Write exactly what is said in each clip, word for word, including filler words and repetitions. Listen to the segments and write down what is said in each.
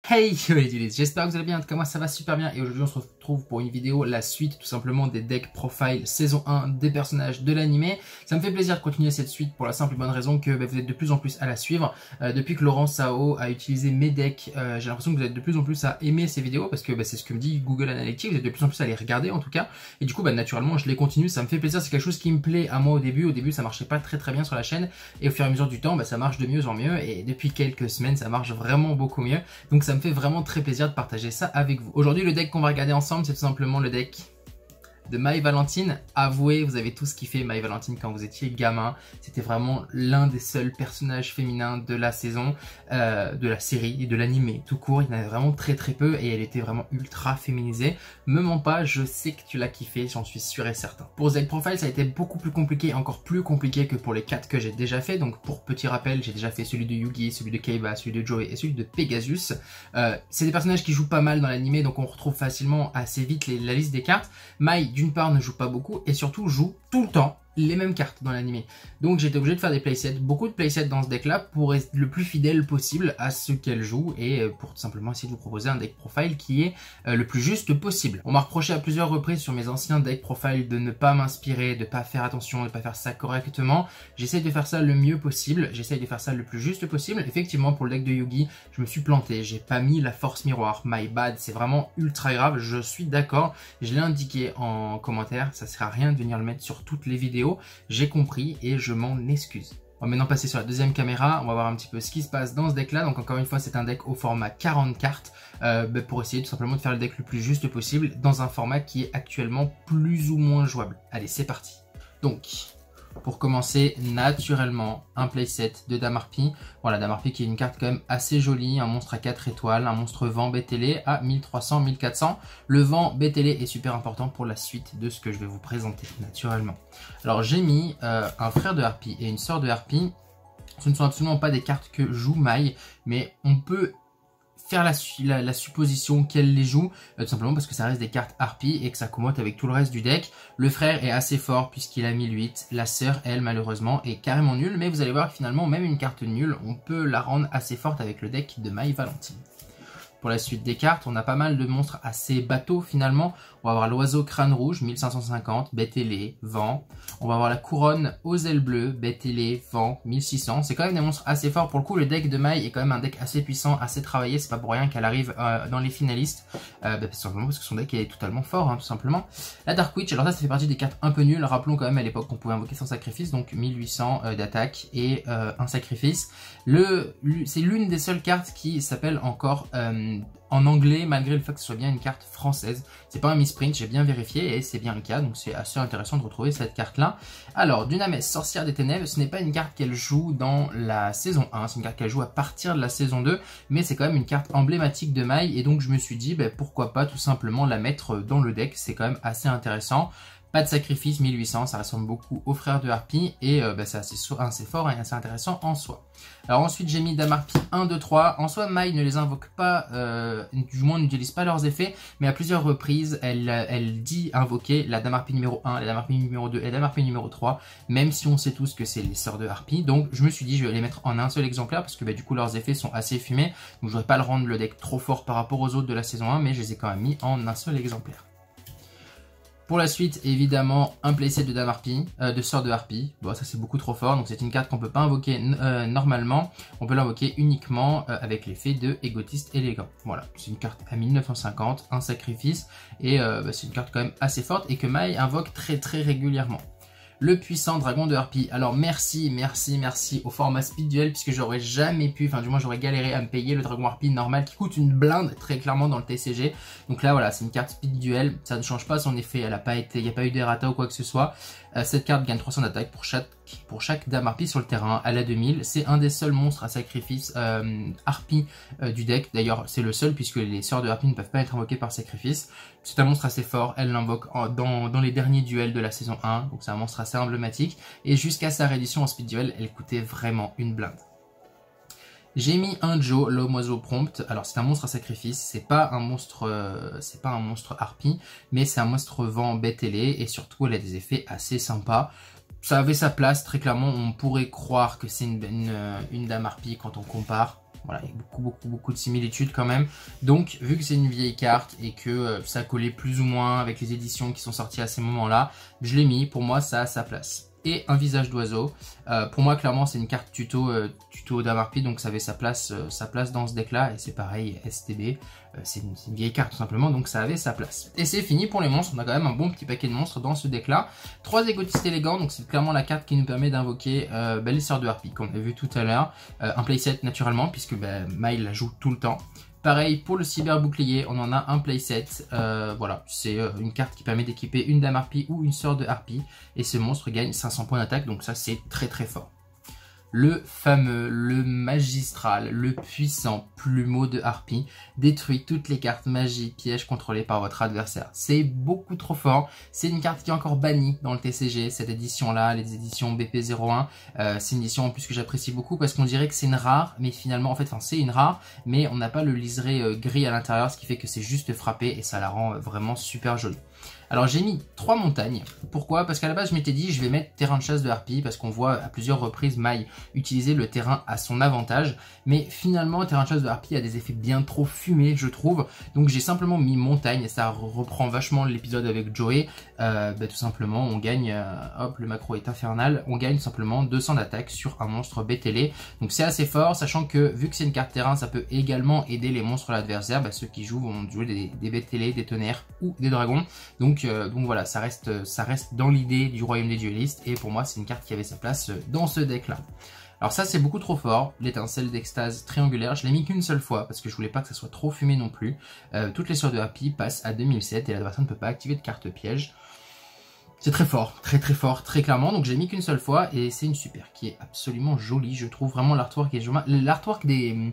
Hey yo les dudes, j'espère que vous allez bien, en tout cas moi ça va super bien et aujourd'hui on se retrouve pour une vidéo, la suite tout simplement des decks profile saison un des personnages de l'animé. Ça me fait plaisir de continuer cette suite pour la simple et bonne raison que bah, vous êtes de plus en plus à la suivre. Euh, depuis que Laurent Sao a utilisé mes decks, euh, j'ai l'impression que vous êtes de plus en plus à aimer ces vidéos parce que bah, c'est ce que me dit Google Analytics, vous êtes de plus en plus à les regarder en tout cas. Et du coup bah, naturellement je les continue, ça me fait plaisir, c'est quelque chose qui me plaît à moi au début. Au début ça marchait pas très très bien sur la chaîne et au fur et à mesure du temps bah, ça marche de mieux en mieux et depuis quelques semaines ça marche vraiment beaucoup mieux. Donc ça me fait vraiment très plaisir de partager ça avec vous. Aujourd'hui le deck qu'on va regarder ensemble c'est tout simplement le deck de My Valentine. Avouez, vous avez tous kiffé My Valentine quand vous étiez gamin. C'était vraiment l'un des seuls personnages féminins de la saison, euh, de la série et de l'animé tout court. Il y en avait vraiment très très peu et elle était vraiment ultra féminisée. Me mens pas, je sais que tu l'as kiffé, j'en suis sûr et certain. Pour Z Profile, ça a été beaucoup plus compliqué, encore plus compliqué que pour les quatre que j'ai déjà fait. Donc pour petit rappel, j'ai déjà fait celui de Yugi, celui de Kaiba, celui de Joey et celui de Pegasus. Euh, c'est des personnages qui jouent pas mal dans l'animé, donc on retrouve facilement assez vite les, la liste des cartes. My, d'une part, ne joue pas beaucoup et surtout joue tout le temps les mêmes cartes dans l'animé. Donc j'étais obligé de faire des playsets, beaucoup de playsets dans ce deck là pour être le plus fidèle possible à ce qu'elle joue et pour tout simplement essayer de vous proposer un deck profile qui est euh, le plus juste possible. On m'a reproché à plusieurs reprises sur mes anciens deck profile de ne pas m'inspirer, de pas faire attention, de pas faire ça correctement. J'essaye de faire ça le mieux possible, j'essaye de faire ça le plus juste possible. Effectivement pour le deck de Yugi, je me suis planté, j'ai pas mis la force miroir, my bad, c'est vraiment ultra grave, je suis d'accord, je l'ai indiqué en commentaire, ça sert à rien de venir le mettre sur toutes les vidéos. J'ai compris et je m'en excuse. On va maintenant passer sur la deuxième caméra, on va voir un petit peu ce qui se passe dans ce deck là. Donc encore une fois c'est un deck au format quarante cartes euh, bah, pour essayer tout simplement de faire le deck le plus juste possible dans un format qui est actuellement plus ou moins jouable. Allez c'est parti. Donc pour commencer, naturellement, un playset de Dame Harpie. Voilà, Dame Harpie qui est une carte quand même assez jolie, un monstre à quatre étoiles, un monstre vent B T L E à mille trois cents mille quatre cents. Le vent B T L E est super important pour la suite de ce que je vais vous présenter, naturellement. Alors j'ai mis euh, un frère de Harpie et une sœur de Harpie. Ce ne sont absolument pas des cartes que joue My, mais on peut faire la, la, la supposition qu'elle les joue, euh, tout simplement parce que ça reste des cartes Harpie et que ça commote avec tout le reste du deck. Le frère est assez fort puisqu'il a mille huit, la sœur, elle, malheureusement, est carrément nulle, mais vous allez voir que finalement, même une carte nulle, on peut la rendre assez forte avec le deck de My Valentine. Pour la suite des cartes, on a pas mal de monstres assez bateaux finalement. On va avoir l'oiseau crâne rouge, mille cinq cent cinquante, B T L E, vent. On va avoir la couronne aux ailes bleues, B T L E, vent, mille six cents. C'est quand même des monstres assez forts. Pour le coup, le deck de My est quand même un deck assez puissant, assez travaillé. C'est pas pour rien qu'elle arrive euh, dans les finalistes. Euh, bah, tout simplement parce que son deck est totalement fort, hein, tout simplement. La Dark Witch, alors ça, ça fait partie des cartes un peu nulles. Rappelons quand même à l'époque qu'on pouvait invoquer sans sacrifice, donc mille huit cents euh, d'attaque et euh, un sacrifice. Le, c'est l'une des seules cartes qui s'appelle encore euh, en anglais, malgré le fait que ce soit bien une carte française. C'est pas un misprint, j'ai bien vérifié et c'est bien le cas, donc c'est assez intéressant de retrouver cette carte-là. Alors, Dunames, sorcière des ténèbres, ce n'est pas une carte qu'elle joue dans la saison un, c'est une carte qu'elle joue à partir de la saison deux, mais c'est quand même une carte emblématique de My, et donc je me suis dit, bah, pourquoi pas tout simplement la mettre dans le deck, c'est quand même assez intéressant. Pas de sacrifice, mille huit cents, ça ressemble beaucoup aux frères de Harpie et euh, bah, c'est assez, assez fort et assez intéressant en soi. Alors ensuite j'ai mis Dame Harpie un, deux, trois. En soi My ne les invoque pas, euh, du moins n'utilise pas leurs effets, mais à plusieurs reprises elle, elle dit invoquer la Dame Harpie numéro un, la Dame Harpie numéro deux et la Dame Harpie numéro trois, même si on sait tous que c'est les sœurs de Harpie. Donc je me suis dit je vais les mettre en un seul exemplaire parce que bah, du coup leurs effets sont assez fumés, donc je voudrais pas le rendre le deck trop fort par rapport aux autres de la saison un, mais je les ai quand même mis en un seul exemplaire. Pour la suite, évidemment, un playset de Dame Harpie, euh, de Sœur de Harpie. Bon, ça c'est beaucoup trop fort, donc c'est une carte qu'on peut pas invoquer euh, normalement. On peut l'invoquer uniquement euh, avec l'effet de Égotiste élégant. Voilà, c'est une carte à mille neuf cent cinquante, un sacrifice, et euh, bah, c'est une carte quand même assez forte et que My invoque très très régulièrement. Le puissant dragon de Harpie. Alors merci, merci, merci au format Speed Duel puisque j'aurais jamais pu, enfin du moins j'aurais galéré à me payer le dragon Harpie normal qui coûte une blinde très clairement dans le T C G. Donc là voilà, c'est une carte Speed Duel, ça ne change pas son effet, elle a pas été, il n'y a pas eu d'errata ou quoi que ce soit. Euh, cette carte gagne trois cents d'attaque pour chaque, pour chaque Dame Harpie sur le terrain, elle a deux mille. C'est un des seuls monstres à sacrifice euh, Harpie euh, du deck. D'ailleurs c'est le seul puisque les sœurs de Harpie ne peuvent pas être invoquées par sacrifice. C'est un monstre assez fort, elle l'invoque dans, dans les derniers duels de la saison un, donc c'est un monstre assez emblématique. Et jusqu'à sa réédition en Speed Duel, elle coûtait vraiment une blinde. J'ai mis un Joe, l'homme oiseau prompt. Alors c'est un monstre à sacrifice, c'est pas un monstre, euh, c'est pas un monstre Harpie, mais c'est un monstre vent B T L E et surtout elle a des effets assez sympas. Ça avait sa place, très clairement, on pourrait croire que c'est une, une, une Dame Harpie quand on compare. Voilà, il y a beaucoup, beaucoup, beaucoup de similitudes quand même. Donc, vu que c'est une vieille carte et que euh, ça collait plus ou moins avec les éditions qui sont sorties à ces moments-là, je l'ai mis. Pour moi, ça a sa place. Et un visage d'oiseau. Euh, pour moi, clairement, c'est une carte tuto, euh, tuto d'Amarpi, donc ça avait sa place, euh, sa place dans ce deck-là. Et c'est pareil, S T B, euh, c'est une, une vieille carte tout simplement, donc ça avait sa place. Et c'est fini pour les monstres. On a quand même un bon petit paquet de monstres dans ce deck-là. Trois égotistes élégants, donc c'est clairement la carte qui nous permet d'invoquer euh, bah, les sœurs de Harpie, qu'on a vu tout à l'heure. Euh, un playset naturellement, puisque bah, Mai la joue tout le temps. Pareil pour le cyber bouclier, on en a un playset, euh, voilà, c'est euh, une carte qui permet d'équiper une dame harpie ou une sœur de harpie, et ce monstre gagne cinq cents points d'attaque, donc ça c'est très très fort. Le fameux, le magistral, le puissant plumeau de harpie détruit toutes les cartes magie pièges contrôlées par votre adversaire. C'est beaucoup trop fort. C'est une carte qui est encore bannie dans le T C G, cette édition-là, les éditions B P zéro un. Euh, c'est une édition en plus que j'apprécie beaucoup parce qu'on dirait que c'est une rare, mais finalement, en fait, enfin, c'est une rare, mais on n'a pas le liseré euh, gris à l'intérieur, ce qui fait que c'est juste frappé et ça la rend euh, vraiment super jolie. Alors j'ai mis trois montagnes. Pourquoi? Parce qu'à la base je m'étais dit je vais mettre terrain de chasse de harpie parce qu'on voit à plusieurs reprises Mai utiliser le terrain à son avantage. Mais finalement terrain de chasse de harpie a des effets bien trop fumés je trouve. Donc j'ai simplement mis montagne et ça reprend vachement l'épisode avec Joey. Euh, bah, tout simplement on gagne, euh, hop le macro est infernal, on gagne simplement deux cents d'attaque sur un monstre B T L E. Donc c'est assez fort sachant que vu que c'est une carte terrain ça peut également aider les monstres de l'adversaire. Bah, ceux qui jouent vont jouer des, des B T L E, des tonnerres ou des dragons. Donc Donc, euh, donc voilà, ça reste, ça reste dans l'idée du royaume des duellistes et pour moi c'est une carte qui avait sa place dans ce deck là. Alors ça c'est beaucoup trop fort, l'étincelle d'extase triangulaire, je l'ai mis qu'une seule fois parce que je voulais pas que ça soit trop fumé non plus. Euh, toutes les sœurs de Harpie passent à deux mille sept et l'adversaire ne peut pas activer de carte piège. C'est très fort, très très fort, très clairement, donc j'ai mis qu'une seule fois et c'est une super qui est absolument jolie, je trouve vraiment l'artwork est joli. L'artwork des,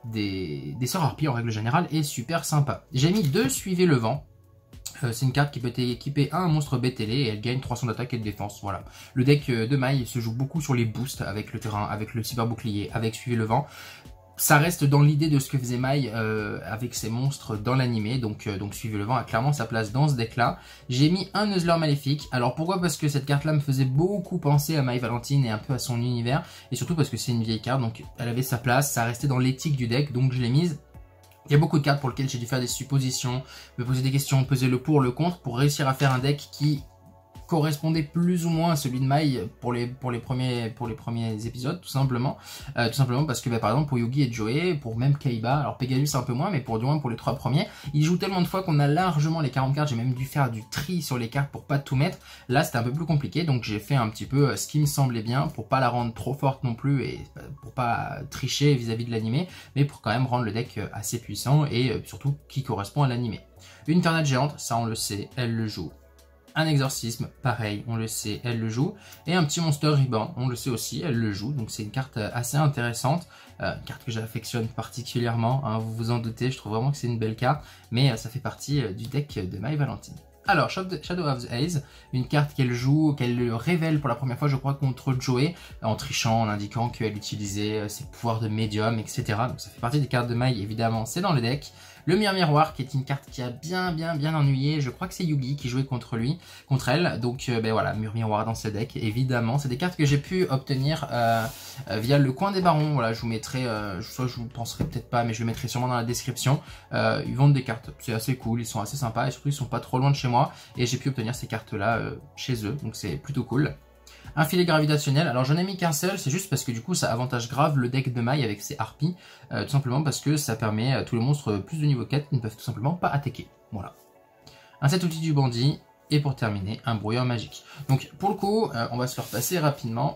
des, des sœurs Harpie en règle générale est super sympa. J'ai mis deux Suivez le vent. Euh, c'est une carte qui peut être équipée à un monstre B T L E et elle gagne trois cents d'attaque et de défense. Voilà. Le deck de Mai se joue beaucoup sur les boosts avec le terrain, avec le cyber bouclier, avec Suivez le vent. Ça reste dans l'idée de ce que faisait Mai euh, avec ses monstres dans l'animé, donc, euh, donc Suivez le vent a clairement sa place dans ce deck là. J'ai mis un Nuzzler maléfique, alors pourquoi? Parce que cette carte là me faisait beaucoup penser à Mai Valentine et un peu à son univers, et surtout parce que c'est une vieille carte, donc elle avait sa place, ça restait dans l'éthique du deck, donc je l'ai mise. Il y a beaucoup de cartes pour lesquelles j'ai dû faire des suppositions, me poser des questions, peser le pour, le contre, pour réussir à faire un deck qui correspondait plus ou moins à celui de Mai pour les, pour les, premiers, pour les premiers épisodes, tout simplement. Euh, tout simplement parce que, bah, par exemple, pour Yugi et Joey, pour même Kaiba, alors Pegasus un peu moins, mais pour du moins pour les trois premiers, ils jouent tellement de fois qu'on a largement les quarante cartes, j'ai même dû faire du tri sur les cartes pour pas tout mettre. Là, c'était un peu plus compliqué, donc j'ai fait un petit peu ce qui me semblait bien, pour pas la rendre trop forte non plus, et pour pas tricher vis-à-vis de l'animé, mais pour quand même rendre le deck assez puissant, et surtout qui correspond à l'animé. Une tornade géante, ça on le sait, elle le joue. Un exorcisme, pareil, on le sait, elle le joue. Et un petit monster Reborn, on le sait aussi, elle le joue. Donc c'est une carte assez intéressante, euh, une carte que j'affectionne particulièrement, hein, vous vous en doutez, je trouve vraiment que c'est une belle carte. Mais euh, ça fait partie euh, du deck de Mai Valentine. Alors, Shadow of the Haze, une carte qu'elle joue, qu'elle révèle pour la première fois, je crois, contre Joey, en trichant, en indiquant qu'elle utilisait ses pouvoirs de médium, et cetera. Donc ça fait partie des cartes de Mai, évidemment, c'est dans le deck. Le Mire Miroir, qui est une carte qui a bien, bien, bien ennuyé. Je crois que c'est Yugi qui jouait contre lui, contre elle. Donc, euh, ben voilà, Mire Miroir dans ce deck, évidemment. C'est des cartes que j'ai pu obtenir euh, euh, via le coin des barons. Voilà, je vous mettrai, euh, soit je vous penserai peut-être pas, mais je le mettrai sûrement dans la description. Euh, ils vendent des cartes, c'est assez cool, ils sont assez sympas et surtout ils sont pas trop loin de chez moi. Et j'ai pu obtenir ces cartes-là euh, chez eux, donc c'est plutôt cool. Un filet gravitationnel, alors j'en ai mis qu'un seul, c'est juste parce que du coup ça avantage grave le deck de Mai avec ses harpies, euh, tout simplement parce que ça permet à tous les monstres plus de niveau quatre qui ne peuvent tout simplement pas attaquer. Voilà. Un set outil du bandit, et pour terminer, un brouilleur magique. Donc pour le coup, euh, on va se le repasser rapidement.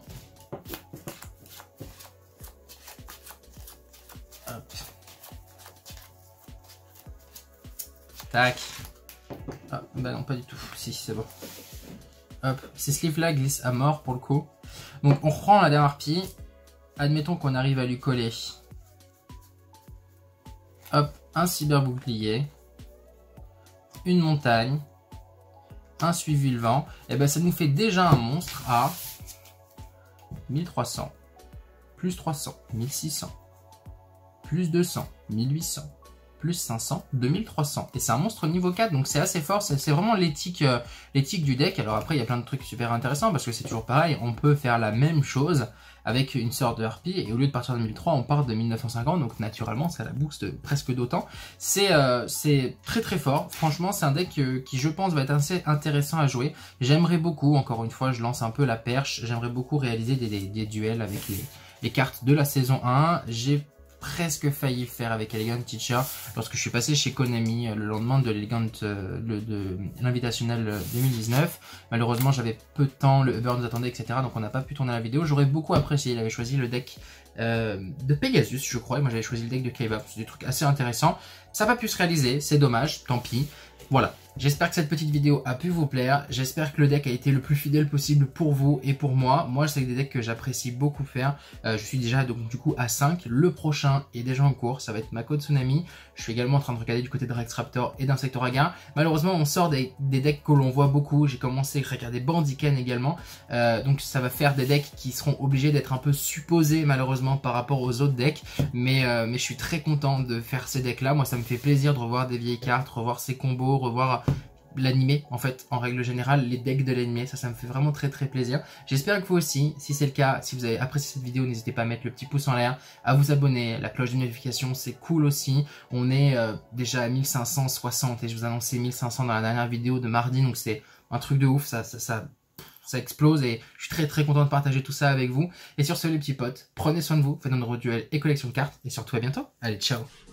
Hop. Tac. Ah, bah non, pas du tout. Si, c'est bon. Hop, ces sleeves-là glissent à mort pour le coup. Donc on reprend la dernière harpie. Admettons qu'on arrive à lui coller. Hop, un cyber bouclier. Une montagne. Un suivi le vent. Et ben ça nous fait déjà un monstre à mille trois cents. Plus trois cents, mille six cents. Plus deux cents, mille huit cents. plus cinq cents, deux mille trois cents. Et c'est un monstre niveau quatre, donc c'est assez fort, c'est vraiment l'éthique euh, l'éthique du deck. Alors après, il y a plein de trucs super intéressants, parce que c'est toujours pareil, on peut faire la même chose avec une sorte de harpie, et au lieu de partir de mille trois, on part de mille neuf cent cinquante, donc naturellement, ça la booste presque d'autant. C'est euh, c'est très très fort, franchement, c'est un deck euh, qui, je pense, va être assez intéressant à jouer. J'aimerais beaucoup, encore une fois, je lance un peu la perche, j'aimerais beaucoup réaliser des, des, des duels avec les, les cartes de la saison un. J'ai presque failli le faire avec Elegant Teacher lorsque je suis passé chez Konami le lendemain de l'Elegant euh, de l'Invitational deux mille dix-neuf. Malheureusement, j'avais peu de temps, le Uber nous attendait, et cetera. Donc on n'a pas pu tourner la vidéo. J'aurais beaucoup apprécié. Il avait choisi le deck euh, de Pegasus, je crois. Et moi, j'avais choisi le deck de K-Bop. C'est des trucs assez intéressants. Ça n'a pas pu se réaliser. C'est dommage. Tant pis. Voilà, j'espère que cette petite vidéo a pu vous plaire, j'espère que le deck a été le plus fidèle possible pour vous et pour moi. Moi, c'est des decks que j'apprécie beaucoup faire, euh, je suis déjà donc du coup à cinq, le prochain est déjà en cours, ça va être Mako Tsunami. Je suis également en train de regarder du côté de Rex Raptor et d'Insectoraga. Malheureusement, on sort des, des decks que l'on voit beaucoup, j'ai commencé à regarder Bandiken également, euh, donc ça va faire des decks qui seront obligés d'être un peu supposés malheureusement par rapport aux autres decks, mais, euh, mais je suis très content de faire ces decks là. Moi, ça me fait plaisir de revoir des vieilles cartes, revoir ces combos, revoir l'animé en fait, en règle générale, les decks de l'animé, ça ça me fait vraiment très très plaisir. J'espère que vous aussi, si c'est le cas, si vous avez apprécié cette vidéo, n'hésitez pas à mettre le petit pouce en l'air, à vous abonner, la cloche de notification, c'est cool aussi. On est euh, déjà à mille cinq cent soixante et je vous annonçais mille cinq cents dans la dernière vidéo de mardi, donc c'est un truc de ouf, ça, ça, ça, ça explose et je suis très très content de partager tout ça avec vous. Et sur ce les petits potes, prenez soin de vous, faites un nouveau duel et collection de cartes et surtout à bientôt. Allez, ciao.